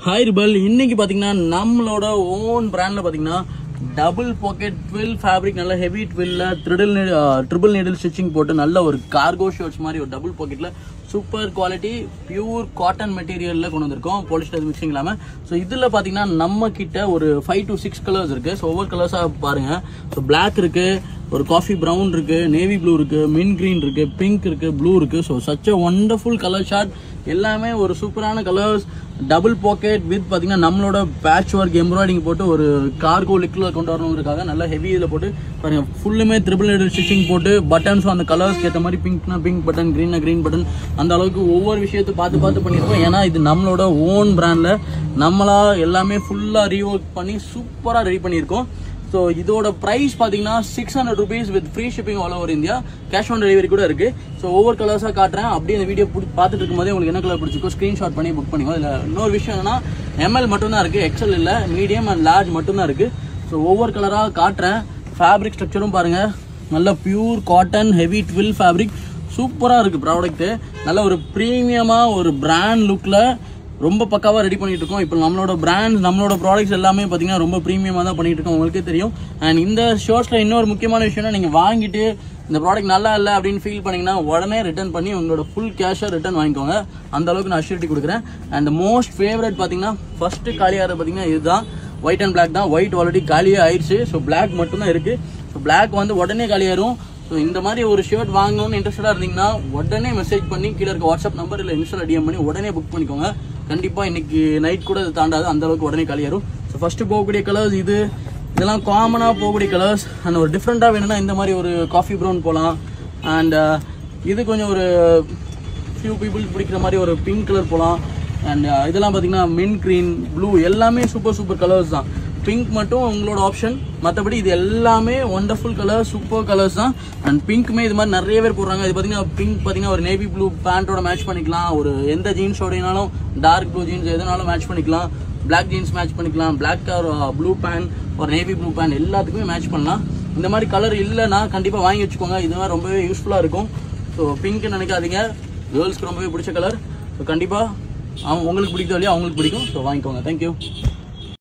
Hi Rebel, இன்னைக்கு பாத்தீங்கன்னா நம்மளோட ஓன் பிராண்ட்ல பாத்தீங்கன்னா டபுள் பாக்கெட் ட்வில் ஃபேப்ரிக் நல்ல ஹெவி ட்வில்ல ட்ரிபிள் நீடில் ஸ்டிச்சிங் போட்டு நல்ல ஒரு கார்கோ ஷர்ட்ஸ் மாதிரி ஒரு டபுள் பாக்கெட்ல சூப்பர் குவாலிட்டி பியூர் காட்டன் மெட்டீரியல்ல கொண்டு வந்திருக்கோம், பாலிஸ்டர் மிக்சிங் இல்லாம. ஸோ இதுல பாத்தீங்கன்னா நம்ம கிட்ட ஒரு 5 to 6 கலர்ஸ் இருக்கு. ஸோ ஒவ்வொரு கலர்ஸா பாருங்க. ஸோ பிளாக் இருக்கு, ஒரு காஃபி ப்ரௌன் இருக்கு, நேவி ப்ளூ இருக்கு, மின் கிரீன் இருக்கு, பிங்க் இருக்கு, ப்ளூ இருக்கு. So such a wonderful colour shirt, எல்லாமே ஒரு சூப்பரான கலர்ஸ். டபுள் பாக்கெட் வித் பாத்தீங்கன்னா நம்மளோட பேட்ச் ஒர்க் எம்ப்ராய்டிங் போட்டு ஒரு கார்கோ லிக்ல கொண்டு வரணுங்கிறதுக்காக நல்ல ஹெவி இதில் போட்டு பாருங்க. ஃபுல்லுமே ட்ரிபிள் நீடில் ஸ்டிச்சிங் போட்டு பட்டன்ஸும் அந்த கலர்ஸ்க்கு ஏற்ற மாதிரி பிங்க்னா பிங்க் பட்டன், கிரீன்னா கிரீன் பட்டன், அந்த அளவுக்கு ஒவ்வொரு விஷயத்தை பார்த்து பண்ணியிருக்கோம். ஏன்னா இது நம்மளோட ஓன் பிராண்ட்ல நம்மளா எல்லாமே ஃபுல்லா ரீஒர்க் பண்ணி சூப்பரா ரெடி பண்ணியிருக்கோம். ஸோ இதோட ப்ரைஸ் பார்த்தீங்கன்னா 600 rupees with free shipping all over India. Cash on delivery கூட இருக்கு. ஸோ ஒவ்வொரு கலர்ஸாக காட்டுறேன். அப்படியே இந்த வீடியோ பார்த்துட்டு இருக்கும்போதே உங்களுக்கு என்ன கலர் பிடிச்சிருக்கோ ஸ்க்ரீன்ஷாட் பண்ணி புக் பண்ணிக்கோ. இதில் இன்னொரு விஷயம் என்னன்னா எம்எல் மட்டும்தான் இருக்கு, எக்ஸ்எல் இல்லை, மீடியம் அண்ட் லார்ஜ் மட்டும்தான் இருக்கு. ஸோ ஒவ்வொரு கலராக காட்டுறேன். ஃபேப்ரிக் ஸ்ட்ரக்சரும் பாருங்க, நல்ல pure cotton heavy twill fabric, சூப்பராக இருக்கு ப்ராடக்ட். நல்ல ஒரு ப்ரீமியமா ஒரு பிராண்ட் லுக்ல ரொம்ப பக்காவா ரெடி பண்ணிட்டு இருக்கோம். இப்போ நம்மளோட பிராண்ட் நம்மளோட ப்ராடக்ட்ஸ் எல்லாமே பார்த்தீங்கன்னா ரொம்ப ப்ரீமியமாக தான் பண்ணிட்டு இருக்கோம், உங்களுக்கே தெரியும். அண்ட் இந்த ஷர்ட்ஸ்ல இன்னொரு முக்கியமான விஷயம்னா, நீங்க வாங்கிட்டு இந்த ப்ராடக்ட் நல்லா இல்லை அப்படின்னு ஃபீல் பண்ணீங்கன்னா உடனே ரிட்டர்ன் பண்ணி உங்களோட ஃபுல் கேஷை ரிட்டர்ன் வாங்கிக்கோங்க. அந்த அளவுக்கு நான் அஷ்யூரிட்டி கொடுக்குறேன். அண்ட் மோஸ்ட் ஃபேவரட் பார்த்தீங்கன்னா ஃபர்ஸ்ட் காலியாக பார்த்தீங்கன்னா இதுதான், ஒயிட் அண்ட் பிளாக் தான். ஒயிட் ஆல்ரெடி காலியாக ஆயிடுச்சு. ஸோ பிளாக் மட்டும் தான் இருக்கு. ஸோ பிளாக் வந்து உடனே காலியாயிரும். ஸோ இந்த மாதிரி ஒரு ஷர்ட் வாங்கணும்னு இன்ட்ரெஸ்டடாக இருந்தீங்கன்னா உடனே மெசேஜ் பண்ணி கீழே இருக்க வாட்ஸ்அப் நம்பர் இல்லை இன்ஸ்டால டிஎம் பண்ணி உடனே புக் பண்ணிக்கோங்க. கண்டிப்பா இன்னைக்கு நைட் கூட இது தாண்டாது, அந்த அளவுக்கு உடனே காலியாரும். ஸோ ஃபர்ஸ்ட் போகக்கூடிய கலர்ஸ் இதெல்லாம் காமனா போகக்கூடிய கலர்ஸ். அண்ட் ஒரு டிஃப்ரெண்டா வேணும்னா இந்த மாதிரி ஒரு காஃபி ப்ரௌன் போகலாம். அண்ட் இது கொஞ்சம் ஒரு ஃபியூ பீப்புள் பிடிக்கிற மாதிரி ஒரு பிங்க் கலர் போகலாம். அண்ட் இதெல்லாம் பார்த்தீங்கன்னா மின் கிரீன், ப்ளூ, எல்லாமே சூப்பர் கலர்ஸ் தான். பிங்க் மட்டும் உங்களோட ஆப்ஷன், மற்றபடி இது எல்லாமே ஒண்டர்ஃபுல் கலர், சூப்பர் கலர்ஸ் தான். அண்ட் பிங்க்குமே இது மாதிரி நிறைய பேர் போடுறாங்க. இது பார்த்தீங்கன்னா பிங்க் பார்த்தீங்கன்னா ஒரு நேவி ப்ளூ பேண்டோட மேட்ச் பண்ணிக்கலாம். ஒரு எந்த ஜீன்ஸோடனாலும் டார்க் ப்ளூ ஜீன்ஸ் எதுனாலும் மேட்ச் பண்ணிக்கலாம். பிளாக் ஜீன்ஸ் மேட்ச் பண்ணிக்கலாம். பிளாக் ப்ளூ பேண்ட், ஒரு நேவி ப்ளூ பேண்ட், எல்லாத்துக்குமே மேட்ச் பண்ணலாம். இந்த மாதிரி கலர் இல்லைன்னா கண்டிப்பாக வாங்கி வச்சுக்கோங்க. இது மாதிரி ரொம்பவே யூஸ்ஃபுல்லாக இருக்கும். ஸோ பிங்க்னு நினைக்காதீங்க, கேர்ள்ஸ்க்கு ரொம்பவே பிடிச்ச கலர். ஸோ கண்டிப்பாக உங்களுக்கு பிடிக்கும் இல்லையா, அவங்களுக்கு பிடிக்கும். ஸோ வாங்கிக்கோங்க. தேங்க்யூ.